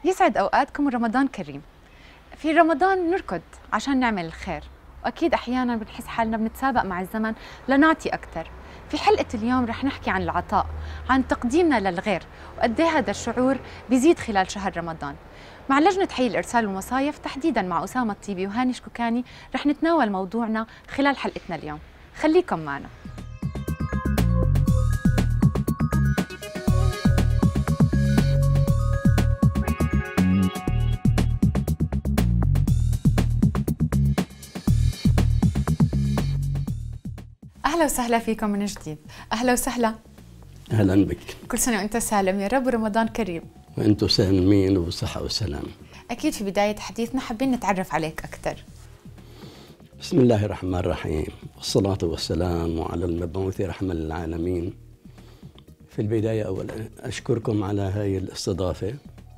يسعد أوقاتكم ورمضان كريم. في رمضان نركض عشان نعمل الخير، وأكيد أحياناً بنحس حالنا بنتسابق مع الزمن لنعطي أكثر. في حلقة اليوم رح نحكي عن العطاء، عن تقديمنا للغير، وقد ايه هذا الشعور بيزيد خلال شهر رمضان. مع لجنة حي الإرسال والمصايف تحديداً مع أسامة الطيبي وهاني شكوكاني رح نتناول موضوعنا خلال حلقتنا اليوم. خليكم معنا. أهلا وسهلا فيكم من جديد. أهلا وسهلا. أهلا بك. كل سنة وأنت سالم يا رب، ورمضان كريم. وأنتم سالمين وبصحة وسلام. أكيد في بداية حديثنا حابين نتعرف عليك أكثر. بسم الله الرحمن الرحيم، والصلاة والسلام على المبعوث رحمة للعالمين. في البداية أولا أشكركم على هاي الاستضافة،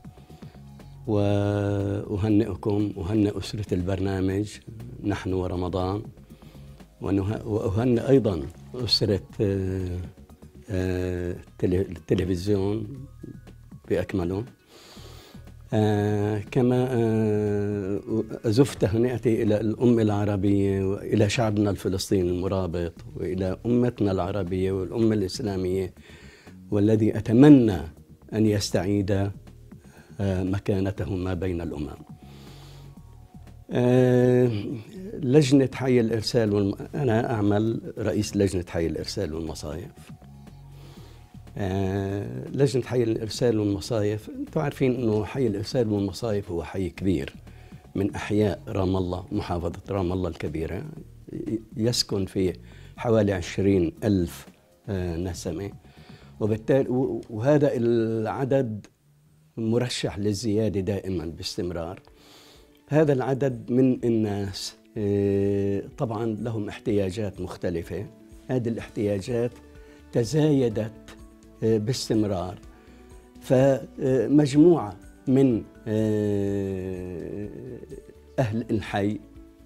وأهنئكم وأهنئ أسرة البرنامج نحن ورمضان، وأهنئ أيضا أسرة التلفزيون بأكمله. كما أزف تهنئتي إلى الأمة العربية وإلى شعبنا الفلسطيني المرابط، وإلى أمتنا العربية والأمة الإسلامية، والذي أتمنى أن يستعيد مكانته ما بين الأمم. لجنة حي الإرسال أنا أعمل رئيس لجنة حي الإرسال والمصايف. لجنة حي الإرسال والمصايف، أنتم عارفين أنه حي الإرسال والمصايف هو حي كبير من أحياء رام الله، محافظة رام الله الكبيرة، يسكن فيه حوالي 20,000 نسمة، وبالتالي وهذا العدد مرشح للزيادة دائما باستمرار. هذا العدد من الناس طبعا لهم احتياجات مختلفة. هذه الاحتياجات تزايدت باستمرار، فمجموعة من أهل الحي،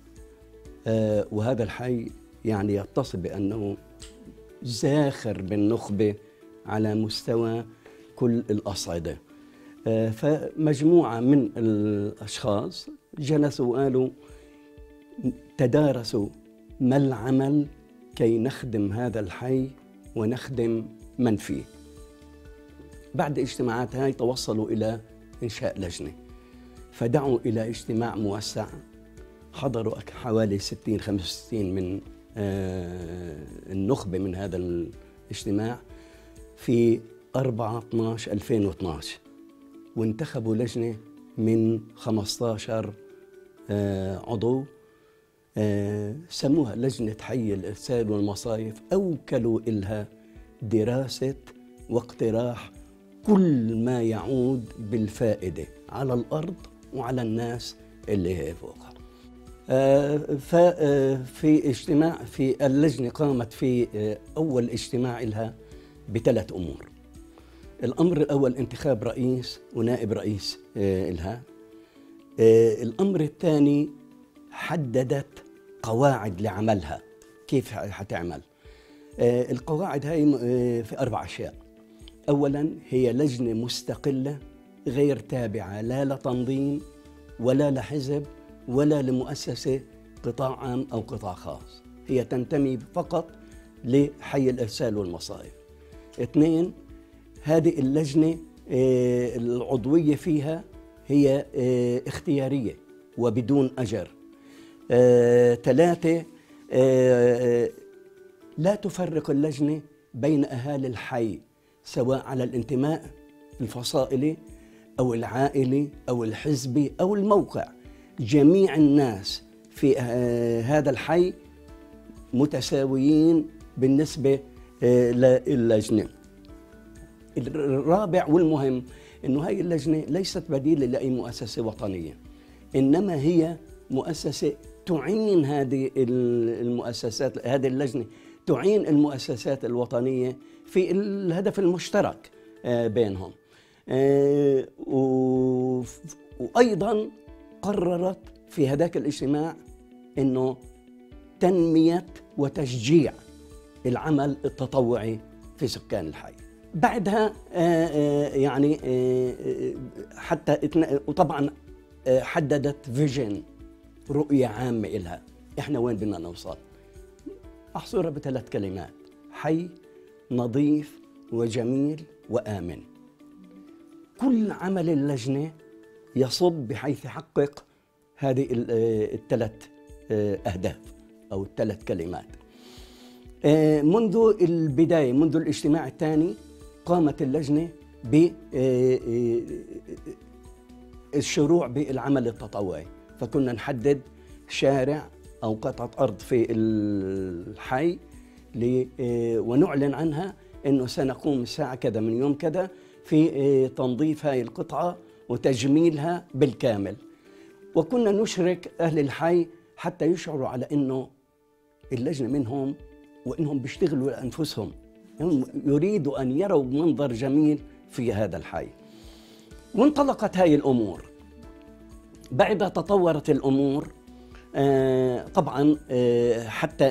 وهذا الحي يعني يتصف بأنه زاخر بالنخبة على مستوى كل الأصعدة. فمجموعة من الأشخاص جلسوا وقالوا تدارسوا ما العمل كي نخدم هذا الحي ونخدم من فيه. بعد اجتماعات هاي توصلوا إلى إنشاء لجنة، فدعوا إلى اجتماع موسع. حضروا حوالي 65 من النخبة من هذا الاجتماع في 4/12/2012، وانتخبوا لجنة من 15 عضو، سموها لجنة حي الإرسال والمصايف. أوكلوا إلها دراسة واقتراح كل ما يعود بالفائدة على الأرض وعلى الناس اللي هي فوقها. ففي اجتماع في اللجنة قامت في أول اجتماع لها ب3 أمور. الأمر الأول انتخاب رئيس ونائب رئيس لها. الأمر الثاني حددت قواعد لعملها، كيف حتعمل. القواعد هاي في 4 أشياء. أولاً هي لجنة مستقلة غير تابعة لا لتنظيم ولا لحزب ولا لمؤسسة قطاع عام أو قطاع خاص، هي تنتمي فقط لحي الإرسال والمصايف. 2 هذه اللجنة العضوية فيها هي اختيارية وبدون أجر. 3 لا تفرق اللجنة بين أهالي الحي، سواء على الانتماء الفصائلي أو العائلي أو الحزبي أو الموقع. جميع الناس في هذا الحي متساويين بالنسبة للجنة. الرابع والمهم إنه هاي اللجنة ليست بديلة لأي مؤسسة وطنية، إنما هي مؤسسة تعين هذه المؤسسات. هذه اللجنة تعين المؤسسات الوطنية في الهدف المشترك بينهم. وأيضا قررت في هذاك الاجتماع إنه تنمية وتشجيع العمل التطوعي في سكان الحي. بعدها يعني حتى وطبعا حددت فيجن، رؤية عامة إلها إحنا وين بدنا نوصل. أحصرها بثلاث كلمات: حي، نظيف، وجميل، وآمن. كل عمل اللجنة يصب بحيث يحقق هذه الثلاث أهداف أو الثلاث كلمات. منذ البداية، منذ الاجتماع الثاني، قامت اللجنة بالشروع بالعمل التطوعي. فكنا نحدد شارع أو قطعة أرض في الحي ونعلن عنها أنه سنقوم الساعة كذا من يوم كذا في تنظيف هاي القطعة وتجميلها بالكامل. وكنا نشرك أهل الحي حتى يشعروا على أنه اللجنة منهم وإنهم بيشتغلوا لأنفسهم، يريدوا أن يروا منظر جميل في هذا الحي. وانطلقت هاي الأمور. بعدها تطورت الأمور طبعا حتى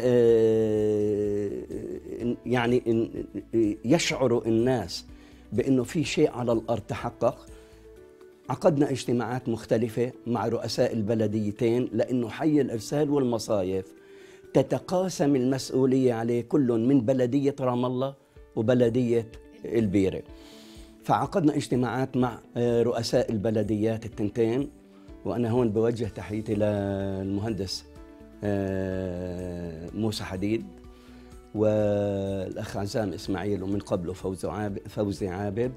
يعني يشعروا الناس بأنه في شيء على الأرض تحقق. عقدنا اجتماعات مختلفة مع رؤساء البلديتين، لأنه حي الإرسال والمصايف تتقاسم المسؤولية عليه كل من بلدية رام الله وبلدية البيرة. فعقدنا اجتماعات مع رؤساء البلديات التنتين، وأنا هون بوجه تحيتي للمهندس موسى حديد والأخ عزام إسماعيل ومن قبله فوزي عابد.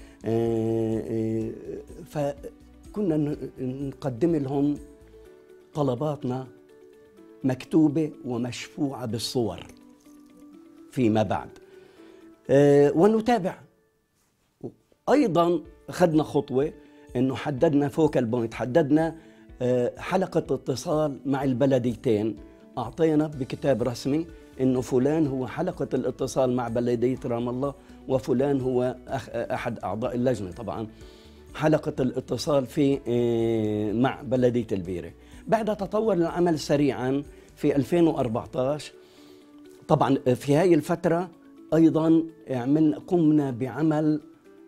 فكنا نقدم لهم طلباتنا مكتوبة ومشفوعة بالصور فيما بعد، ونتابع. أيضا أخذنا خطوة أنه حددنا فوكال بوينت، حددنا حلقة اتصال مع البلديتين. أعطينا بكتاب رسمي أنه فلان هو حلقة الاتصال مع بلدية رام الله، وفلان هو أحد أعضاء اللجنة طبعا حلقة الاتصال مع بلدية البيرة. بعدها تطور العمل سريعا في 2014. طبعا في هاي الفترة أيضا قمنا بعمل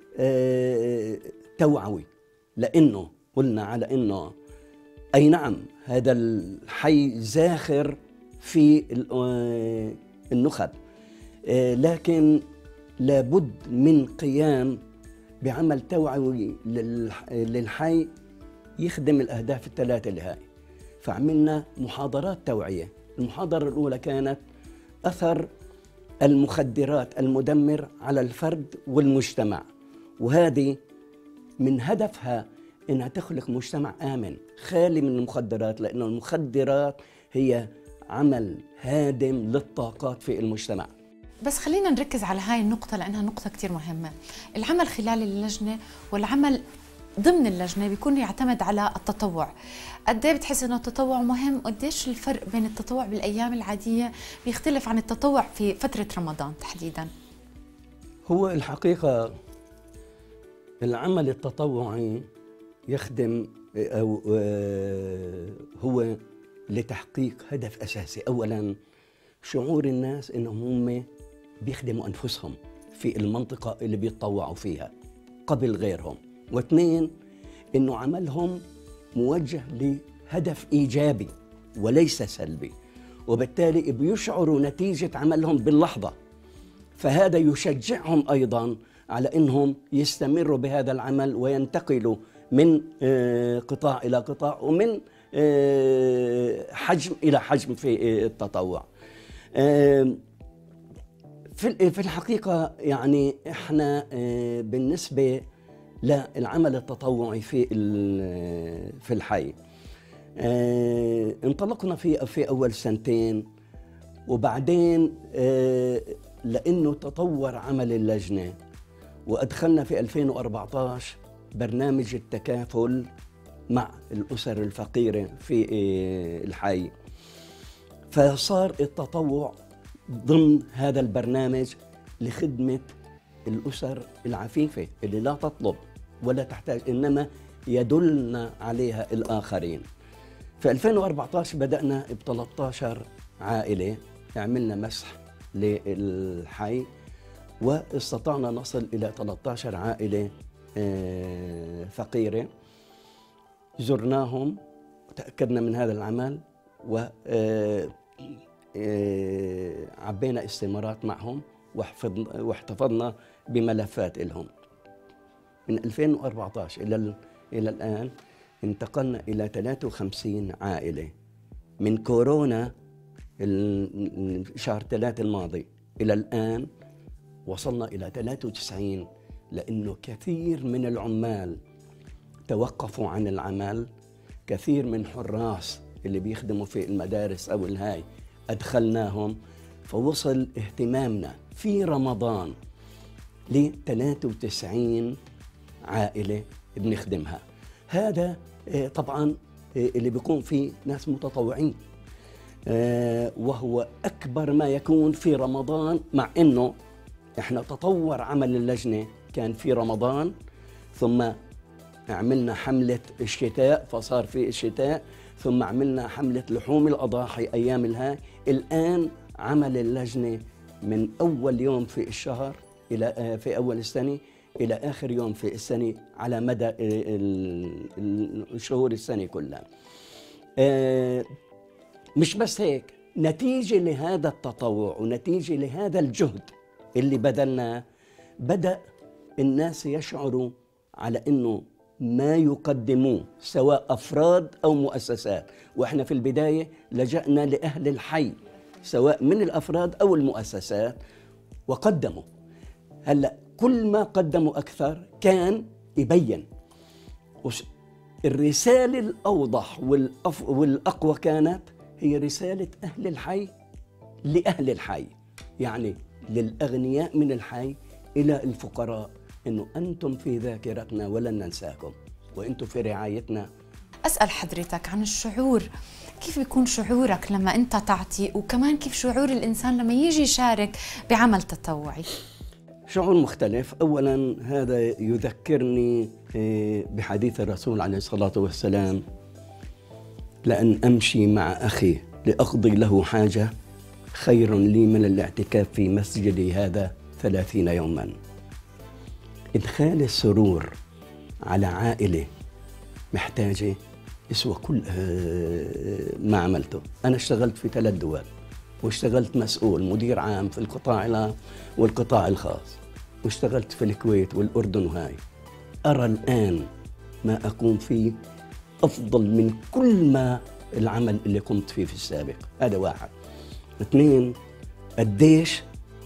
توعوي، لأنه قلنا على أنه أي نعم هذا الحي زاخر في النخب، لكن لابد من قيام بعمل توعوي للحي يخدم الأهداف الثلاثة اللي هاي. فعملنا محاضرات توعية. المحاضرة الأولى كانت أثر المخدرات المدمر على الفرد والمجتمع، وهذه من هدفها إنها تخلق مجتمع آمن خالي من المخدرات، لأن المخدرات هي عمل هادم للطاقات في المجتمع. بس خلينا نركز على هاي النقطة لأنها نقطة كتير مهمة. العمل خلال اللجنة والعمل ضمن اللجنة بيكون يعتمد على التطوع. قد ايه بتحس انه التطوع مهم؟ قديش الفرق بين التطوع بالأيام العادية بيختلف عن التطوع في فترة رمضان تحديدا؟ هو الحقيقة العمل التطوعي يخدم أو هو لتحقيق هدف أساسي. أولاً شعور الناس إنهم هم بيخدموا أنفسهم في المنطقة اللي بيتطوعوا فيها قبل غيرهم، واثنين إنه عملهم موجه لهدف إيجابي وليس سلبي، وبالتالي بيشعروا نتيجة عملهم باللحظة. فهذا يشجعهم أيضاً على إنهم يستمروا بهذا العمل وينتقلوا من قطاع إلى قطاع ومن حجم إلى حجم في التطوع. في الحقيقة يعني إحنا بالنسبة للعمل التطوعي في الحي انطلقنا في أول سنتين، وبعدين لأنه تطور عمل اللجنة وأدخلنا في 2014 برنامج التكافل مع الأسر الفقيرة في الحي. فصار التطوع ضمن هذا البرنامج لخدمة الأسر العفيفة اللي لا تطلب ولا تحتاج، إنما يدلنا عليها الآخرين. في 2014 بدأنا ب 13 عائلة، عملنا مسح للحي واستطعنا نصل إلى 13 عائلة فقيرة. زرناهم وتأكدنا من هذا العمل، وعبينا استمارات معهم واحتفظنا بملفات لهم. من 2014 إلى الآن انتقلنا إلى 53 عائلة. من كورونا شهر 3 الماضي إلى الآن وصلنا إلى 93، لأنه كثير من العمال توقفوا عن العمل، كثير من حراس اللي بيخدموا في المدارس أو الهاي أدخلناهم، فوصل اهتمامنا في رمضان ل 93 عائلة بنخدمها. هذا طبعا اللي بيكون فيه ناس متطوعين، وهو أكبر ما يكون في رمضان، مع أنه إحنا تطور عمل اللجنة كان في رمضان، ثم عملنا حملة الشتاء فصار في الشتاء، ثم عملنا حملة لحوم الأضاحي أيام الهاي. الآن عمل اللجنة من أول يوم في الشهر إلى في أول السنة إلى آخر يوم في السنة على مدى شهور السنة كلها. مش بس هيك، نتيجة لهذا التطوع ونتيجة لهذا الجهد اللي بذلناه، بدأ الناس يشعروا على أنه ما يقدموه سواء أفراد أو مؤسسات، وإحنا في البداية لجأنا لأهل الحي سواء من الأفراد أو المؤسسات وقدموا. هلأ كل ما قدموا أكثر كان يبين. الرسالة الأوضح والأقوى كانت هي رسالة أهل الحي لأهل الحي، يعني للأغنياء من الحي إلى الفقراء، إنه أنتم في ذاكرتنا ولن ننساكم، وأنتم في رعايتنا. أسأل حضرتك عن الشعور، كيف بيكون شعورك لما أنت تعطي، وكمان كيف شعور الإنسان لما يجي يشارك بعمل تطوعي؟ شعور مختلف. أولاً هذا يذكرني بحديث الرسول عليه الصلاة والسلام: لأن أمشي مع أخي لأقضي له حاجة خير لي من الاعتكاف في مسجدي هذا 30 يوماً. إدخال السرور على عائلة محتاجة يسوى كل ما عملته. أنا اشتغلت في 3 دول، واشتغلت مسؤول مدير عام في القطاع العام والقطاع الخاص، واشتغلت في الكويت والأردن، وهاي أرى الآن ما أقوم فيه أفضل من كل ما العمل اللي قمت فيه في السابق. هذا واحد. 2، قديش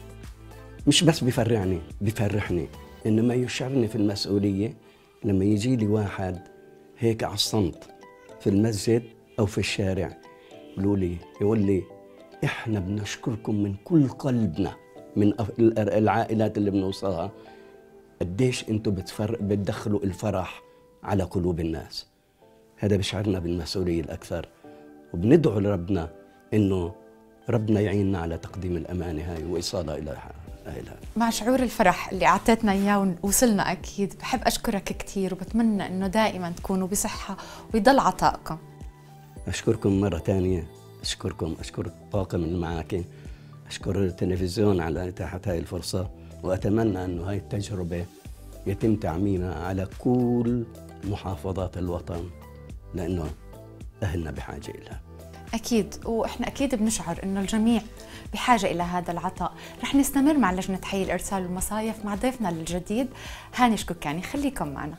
مش بس بيفرحني إنما يشعرني في المسؤولية لما يجي لي واحد هيك على الصمت في المسجد أو في الشارع يقول لي إحنا بنشكركم من كل قلبنا، من العائلات اللي بنوصلها، قديش أنتم بتدخلوا الفرح على قلوب الناس. هذا بيشعرنا بالمسؤولية الأكثر، وبندعو لربنا إنه ربنا يعيننا على تقديم الأمانة هاي وإيصالها إلى أهلها. مع شعور الفرح اللي أعطيتنا إياه ووصلنا، أكيد بحب أشكرك كثير، وبتمنى إنه دائما تكونوا بصحة ويضل عطائكم. أشكركم مرة ثانية، أشكر الطاقم اللي معاك، أشكر التلفزيون على إتاحة هاي الفرصة، وأتمنى أنه هاي التجربة يتم تعميمها على كل محافظات الوطن، لأنه أهلنا بحاجة إلها. أكيد، وإحنا أكيد بنشعر إنه الجميع بحاجة إلى هذا العطاء. رح نستمر مع لجنة حي الإرسال والمصايف مع ضيفنا الجديد هاني شكوكاني، خليكم معنا.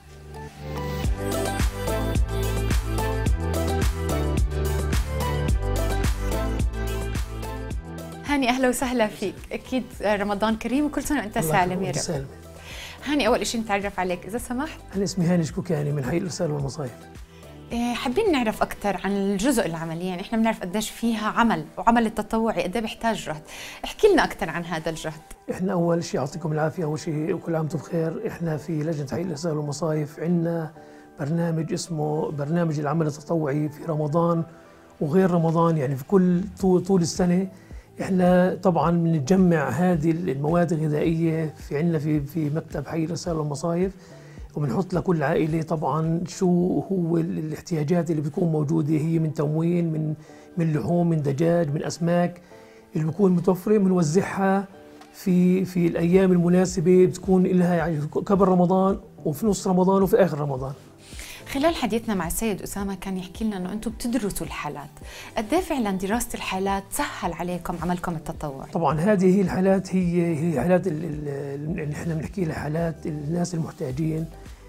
هاني أهلا وسهلا فيك، أكيد رمضان كريم وكل سنة وأنت سالم يا رب. هاني، أول شيء نتعرف عليك إذا سمحت. أنا اسمي هاني شكوكاني من حي الإرسال والمصايف. حابين نعرف أكثر عن الجزء العملي، يعني إحنا بنعرف قديش فيها عمل، وعمل التطوعي قد ايه بيحتاج جهد. احكي لنا أكثر عن هذا الجهد. إحنا أول شيء يعطيكم العافية، أول شيء وكل عام وأنتم بخير. إحنا في لجنة حي الإرسال والمصايف عندنا برنامج اسمه برنامج العمل التطوعي في رمضان وغير رمضان، يعني في كل طول السنة. إحنا طبعاً بنجمع هذه المواد الغذائية في عندنا في مكتب حي الإرسال والمصايف، وبنحط لكل عائلة طبعاً شو هو الاحتياجات اللي بتكون موجودة، هي من تموين، من لحوم، من دجاج، من أسماك اللي بتكون متوفرة، بنوزعها في الايام المناسبه بتكون لها يعني قبل رمضان وفي نص رمضان وفي اخر رمضان. خلال حديثنا مع السيد أسامة كان يحكي لنا انه انتم بتدرسوا الحالات، قد ايه فعلا دراسة الحالات سهل عليكم عملكم التطوعي؟ طبعا هذه هي الحالات، هي الحالات اللي احنا بنحكي لها حالات الناس المحتاجين،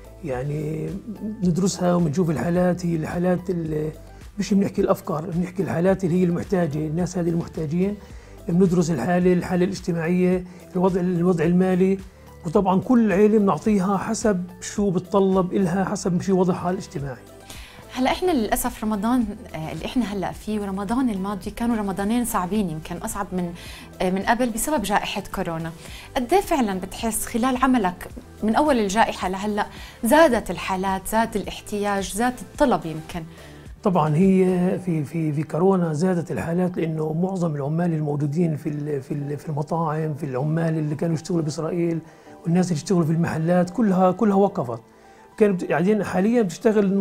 يعني ندرسها وبنشوف الحالات، هي الحالات اللي مش بنحكي الافكار، بنحكي الحالات اللي هي المحتاجه، الناس هذه المحتاجين بندرس الحاله الاجتماعيه، الوضع المالي، وطبعا كل عيله بنعطيها حسب شو بتطلب إلها، حسب شو وضعها الاجتماعي. هلا احنا للاسف رمضان اللي احنا هلا فيه ورمضان الماضي كانوا رمضانين صعبين، يمكن اصعب من قبل بسبب جائحه كورونا. قد ايه فعلا بتحس خلال عملك من اول الجائحه لهلا زادت الحالات، زاد الاحتياج، زاد الطلب يمكن؟ طبعا هي في كورونا زادت الحالات، لانه معظم العمال الموجودين في المطاعم، في العمال اللي كانوا يشتغلوا باسرائيل والناس اللي يشتغلوا في المحلات كلها وقفت. كانت بعدين حاليا بتشتغل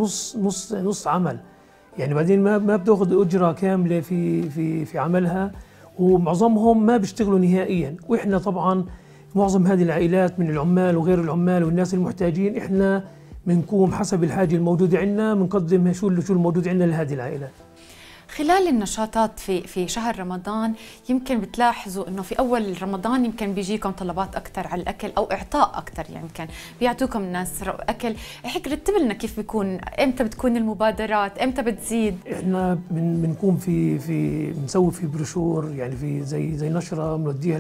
نص عمل، يعني بعدين ما بتاخذ اجره كامله في عملها، ومعظمهم ما بيشتغلوا نهائيا. واحنا طبعا معظم هذه العائلات من العمال وغير العمال والناس المحتاجين احنا بنقوم حسب الحاجه الموجوده عندنا، بنقدم شو الموجود عندنا لهذه العائلات. خلال النشاطات في شهر رمضان يمكن بتلاحظوا انه في اول رمضان يمكن بيجيكم طلبات اكثر على الاكل او اعطاء اكثر، يعني يمكن بيعطوكم الناس اكل. هيك رتب لنا كيف بيكون، امتى بتكون المبادرات، امتى بتزيد؟ احنا بنقوم بنسوي في بروشور، يعني في زي نشره بنوديها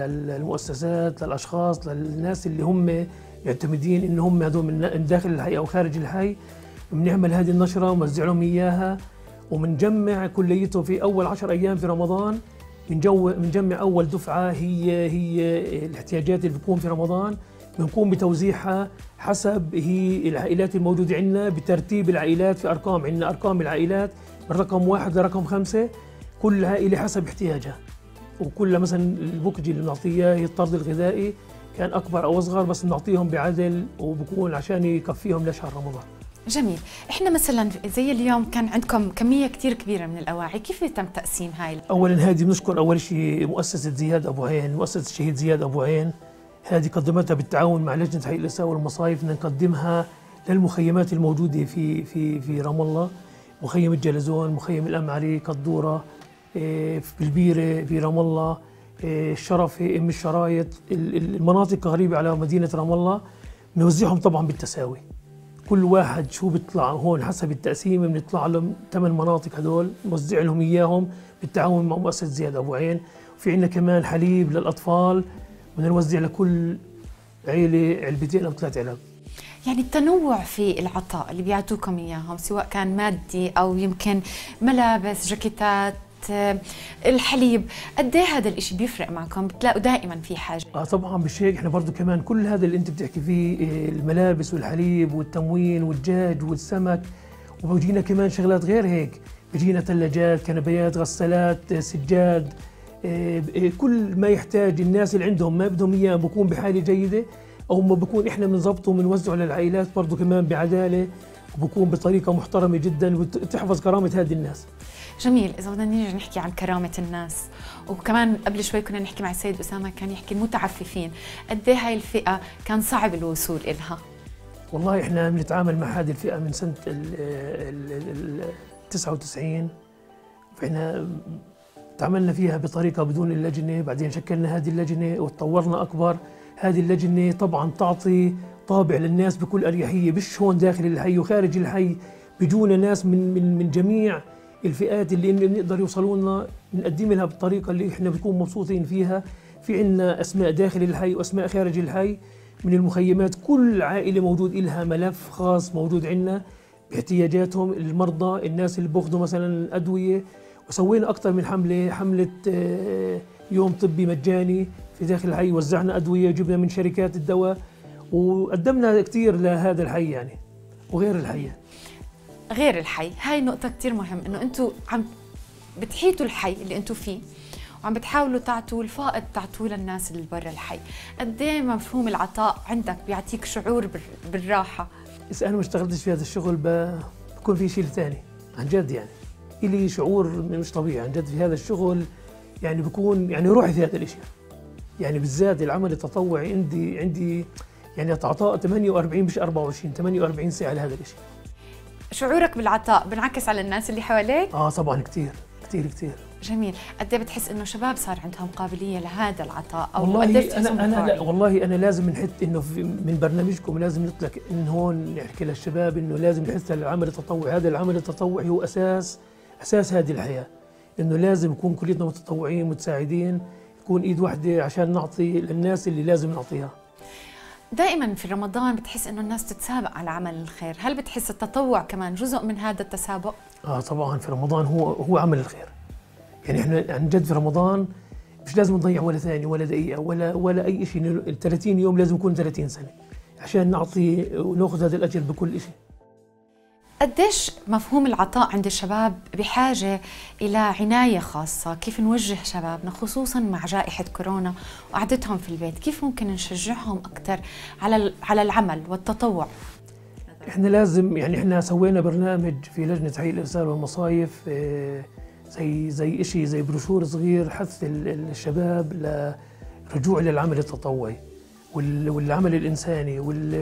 للمؤسسات، للاشخاص، للناس اللي هم معتمدين ان هم هذول من داخل الحي او خارج الحي. بنعمل هذه النشره ونوزع لهم اياها، ومنجمع كليته في اول 10 ايام في رمضان، بنجمع اول دفعه هي الاحتياجات اللي بتكون في رمضان، بنقوم بتوزيعها حسب هي العائلات الموجوده عندنا، بترتيب العائلات في ارقام، عندنا ارقام العائلات من رقم 1 لرقم 5، كل عائله حسب احتياجها، وكل مثلا البوكجي اللي بنعطيه هي الطرد الغذائي كان اكبر او اصغر، بس بنعطيهم بعدل وبكون عشان يكفيهم لشهر رمضان. جميل. احنا مثلا زي اليوم كان عندكم كميه كثير كبيره من الاواعي، كيف يتم تقسيم هاي؟ اولا هذه بنشكر اول شيء مؤسسه زياد ابو عين، مؤسسه الشهيد زياد ابو عين، هذه قدمتها بالتعاون مع لجنه حي الاساءه والمصايف، بدنا نقدمها للمخيمات الموجوده في رام الله، مخيم الجلزون، مخيم الامعري، قدوره، في البيره، في رام الله، الشرفه، ام الشرايط، المناطق قريبه على مدينه رام الله، بنوزعهم طبعا بالتساوي. كل واحد شو بيطلع هون حسب التقسيمه، بنطلع لهم 8 مناطق هدول نوزع لهم اياهم بالتعاون مع مؤسسه زياد ابو عين. وفي عندنا كمان حليب للاطفال، بدنا نوزع لكل عيله علبتين او 3 علب. يعني التنوع في العطاء اللي بيعطوكم اياهم سواء كان مادي او يمكن ملابس، جاكيتات، الحليب، قد ايه هذا الشيء بيفرق معكم؟ بتلاقوا دائما في حاجه؟ طبعا مش هيك، احنا برضه كمان كل هذا اللي انت بتحكي فيه، الملابس والحليب والتموين والدجاج والسمك، وبيجينا كمان شغلات غير هيك، بيجينا ثلاجات، كنبيات، غسالات، سجاد، كل ما يحتاج الناس اللي عندهم ما بدهم اياه بكون بحاله جيده، او ما بكون احنا بنضبطه وبنوزعه للعائلات برضه كمان بعداله، وبكون بطريقه محترمه جدا وتحفظ كرامه هذه الناس. جميل. إذا بدنا نيجي نحكي عن كرامة الناس، وكمان قبل شوي كنا نحكي مع السيد أسامة كان يحكي المتعففين، قد ايه هاي الفئة كان صعب الوصول إلها؟ والله احنا بنتعامل مع هذه الفئة من سنة ال 99، فاحنا تعاملنا فيها بطريقة بدون اللجنة، بعدين شكلنا هذه اللجنة وتطورنا أكبر. هذه اللجنة طبعا تعطي طابع للناس بكل أريحية، مش هون داخل الحي وخارج الحي، بيجونا ناس من جميع الفئات اللي بنقدر يوصلوا لنا، بنقدم لها بالطريقه اللي احنا بنكون مبسوطين فيها. في عندنا اسماء داخل الحي واسماء خارج الحي من المخيمات، كل عائله موجود لها ملف خاص موجود عندنا باحتياجاتهم، المرضى، الناس اللي بياخذوا مثلا ادويه. وسوينا اكثر من حمله يوم طبي مجاني في داخل الحي، وزعنا ادويه جبنا من شركات الدواء، وقدمنا كثير لهذا الحي يعني وغير الحي. غير الحي، هاي نقطة كتير مهم، انه انتم عم بتحيطوا الحي اللي انتم فيه وعم بتحاولوا تعطوا الفائض، تعطوه للناس اللي برا الحي. قد ايه مفهوم العطاء عندك بيعطيك شعور بالراحة؟ إذا أنا ما اشتغلتش في هذا الشغل بكون في شيء ثاني عن جد، يعني إلي شعور مش طبيعي عن جد في هذا الشغل، يعني بكون يعني روحي في هذا الاشياء. يعني بالذات العمل التطوعي عندي يعني عطاء 48 مش 24 48 ساعه لهذا الشيء. شعورك بالعطاء بنعكس على الناس اللي حواليك؟ طبعا كثير كثير كثير. جميل. قد ايه بتحس انه شباب صار عندهم قابليه لهذا العطاء او والله قدرت انا لا والله انا لازم نحط انه من برنامجكم لازم نطلق ان هون نحكي للشباب انه لازم نحس العمل التطوعي، هذا العمل التطوعي هو اساس هذه الحياه، انه لازم نكون كلنا متطوعين متساعدين، تكون ايد واحده عشان نعطي للناس اللي لازم نعطيها. دائما في رمضان بتحس انه الناس تتسابق على عمل الخير، هل بتحس التطوع كمان جزء من هذا التسابق؟ طبعا في رمضان هو عمل الخير. يعني احنا عن جد في رمضان مش لازم نضيع ولا ثانية ولا دقيقة ولا أي شيء، ال 30 يوم لازم يكون 30 سنة عشان نعطي وناخذ هذا الأجر بكل شيء. قديش مفهوم العطاء عند الشباب بحاجة إلى عناية خاصة؟ كيف نوجه شبابنا خصوصاً مع جائحة كورونا وقعدتهم في البيت؟ كيف ممكن نشجعهم أكثر على العمل والتطوع؟ احنا لازم يعني احنا سوينا برنامج في لجنة تحقيق الإرسال والمصايف، زي شيء زي بروشور صغير حث الشباب للرجوع للعمل التطوعي والعمل الإنساني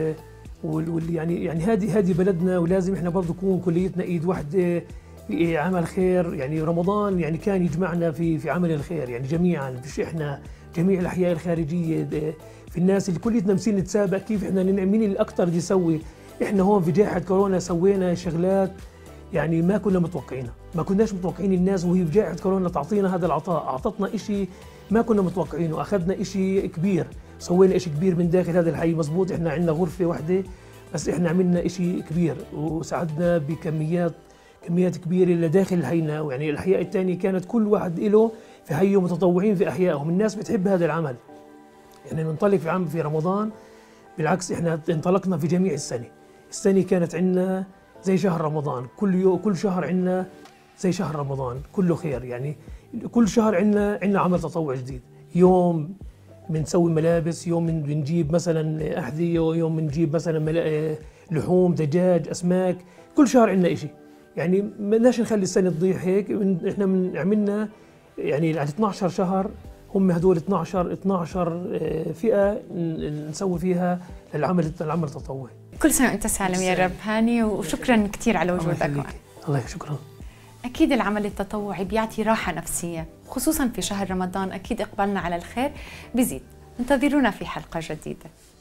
يعني هذه بلدنا، ولازم احنا برضه نكون كليتنا ايد واحده في عمل خير. يعني رمضان يعني كان يجمعنا في عمل الخير يعني جميعا، مش احنا جميع الاحياء الخارجيه في الناس اللي كليتنا مسين نتسابق كيف احنا مين اللي اكثر يسوي. احنا هون في جائحه كورونا سوينا شغلات يعني ما كنا متوقعينها، ما كناش متوقعين الناس وهي في جائحه كورونا تعطينا هذا العطاء، اعطتنا شيء ما كنا متوقعينه، اخذنا شيء كبير، سوينا شيء كبير من داخل هذا الحي. مزبوط احنا عندنا غرفه واحده بس احنا عملنا شيء كبير وساعدنا بكميات كبيره لداخل حينا، ويعني الاحياء الثانيه كانت كل واحد له في حيه متطوعين في احيائهم، الناس بتحب هذا العمل. يعني ننطلق في رمضان بالعكس احنا انطلقنا في جميع السنه كانت عندنا زي شهر رمضان، كل شهر عندنا زي شهر رمضان كله خير. يعني كل شهر عندنا عمل تطوع جديد، يوم بنسوي ملابس، يوم بنجيب مثلا أحذية، يوم بنجيب مثلا لحوم دجاج أسماك، كل شهر عندنا إشي. يعني ما بدناش نخلي السنة تضيع هيك، احنا عملنا يعني على 12 شهر هم هدول 12 فئة نسوي فيها العمل التطوعي. كل سنة وأنت سالم يا رب هاني، وشكرا كثير على وجودك. الله شكرا. أكيد العمل التطوعي بيعطي راحة نفسية خصوصاً في شهر رمضان، أكيد إقبالنا على الخير بيزيد. انتظرونا في حلقة جديدة.